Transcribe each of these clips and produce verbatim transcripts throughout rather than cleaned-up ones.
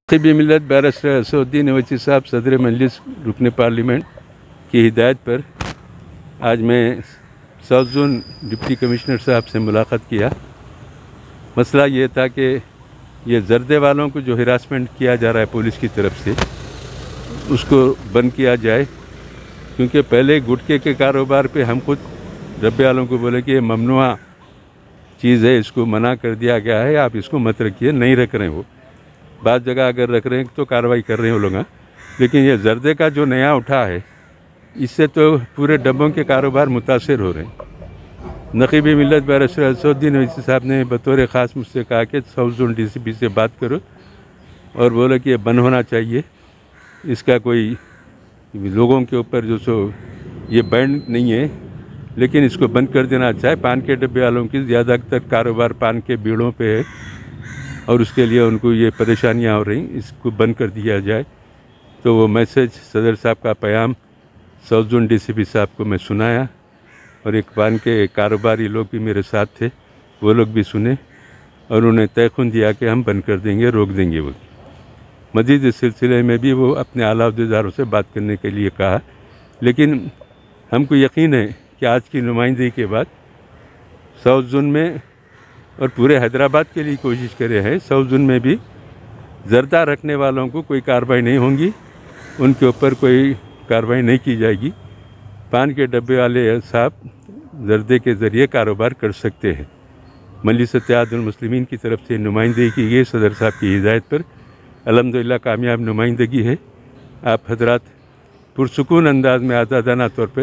नक़ीब मिल्लत barrister Asaduddin Owaisi साहब सदर मजलिस रुकन पार्लियामेंट की हिदायत पर आज मैं साउथ जोन डिप्टी कमिश्नर साहब से मुलाकात किया। मसला ये था कि ये जर्दे वालों को जो हिरासमेंट किया जा रहा है पुलिस की तरफ से, उसको बंद किया जाए, क्योंकि पहले गुटखे के कारोबार पे हम खुद डब्बे वालों को बोले कि ये ममनुआ चीज़ है, इसको मना कर दिया गया है, आप इसको मत रखिए। नहीं रख रहे हैं, वो बाद जगह अगर रख रहे हैं तो कार्रवाई कर रहे हैं वो लोग। लेकिन ये जर्दे का जो नया उठा है, इससे तो पूरे डब्बों के कारोबार मुतासर हो रहे हैं। नक़ीब मिल्लत बैरिस्टर असदुद्दीन ओवैसी साहब ने बतौर ख़ास मुझसे कहा कि south zone D C P से बात करो और बोले कि ये बंद होना चाहिए। इसका कोई लोगों के ऊपर जो सो ये बैंड नहीं है, लेकिन इसको बंद कर देना चाहिए। पान के डब्बे वालों की ज़्यादातर कारोबार पान के बीड़ों पे है और उसके लिए उनको ये परेशानियां हो रही, इसको बंद कर दिया जाए। तो वो मैसेज सदर साहब का पैगाम south zone D C P साहब को मैं सुनाया और एक पान के कारोबारी लोग भी मेरे साथ थे, वो लोग भी सुने और उन्हें तयख़ुन दिया कि हम बंद कर देंगे, रोक देंगे। वो मज़ीद इस सिलसिले में भी वो अपने आला अहदेदारों से बात करने के लिए कहा। लेकिन हमको यकीन है कि आज की नुमाइंदगी के बाद साउथ जोन में और पूरे हैदराबाद के लिए कोशिश करे हैं, साउथ जोन में भी जर्दा रखने वालों को कोई कार्रवाई नहीं होगी, उनके ऊपर कोई कार्रवाई नहीं की जाएगी। पान के डब्बे वाले साहब जर्दे के ज़रिए कारोबार कर सकते हैं। मजलिस इत्तेहादुल मुस्लिमीन की तरफ से नुमाइंदगी की गई सदर साहब की हिदायत पर अल्हम्दुलिल्लाह कामयाब नुमाइंदगी है। आप हजरात पुरसुकून अंदाज में आज़ादाना तौर पर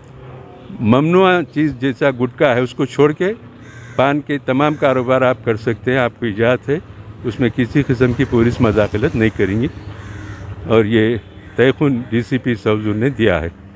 ममनुआ चीज़ जैसा गुटखा है उसको छोड़ के पान के तमाम कारोबार आप कर सकते हैं, आपको इजाज़त है। उसमें किसी किस्म की पुलिस मदाखलत नहीं करेंगी और ये तयख़ुन D C P south zone ने दिया है।